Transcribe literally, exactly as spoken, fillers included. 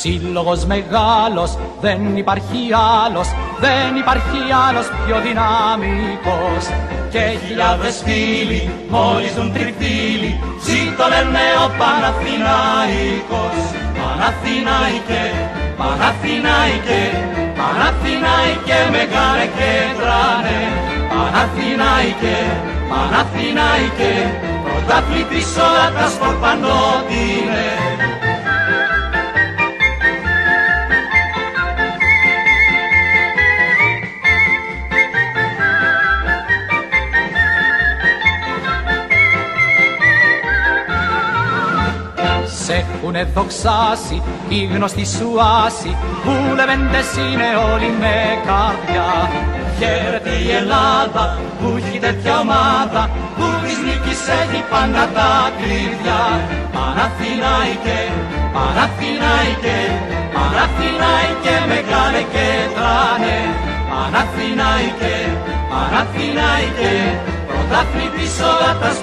σύλλογος μεγάλος, δεν υπάρχει άλλος, δεν υπάρχει άλλος πιο δυναμικός. Και χιλιάδες φίλοι μόλις δουν τριφύλι, ζήτω λένε ο Παναθηναϊκός. Παναθηναϊκέ, Παναθηναϊκέ, Παναθηναϊκέ μεγάλε και τράνε. Παναθηναϊκέ, Παναθηναϊκέ, πρωταθλητής όλα τα σπορ πανότινε. Σ' έχουνε δοξάσει οι γνωστοί σου άσοι, που λεβέντες είναι όλοι με καρδιά. Χαίρεται η Ελλάδα που έχει τέτοια ομάδα, που της νίκης έχει πάντα τα κλειδιά. Παναθηναϊκέ, Παναθηναϊκέ, Παναθηναϊκέ μεγάλε και τράνε. Παναθηναϊκέ, Παναθηναϊκέ, πρωταθλητής όλα τα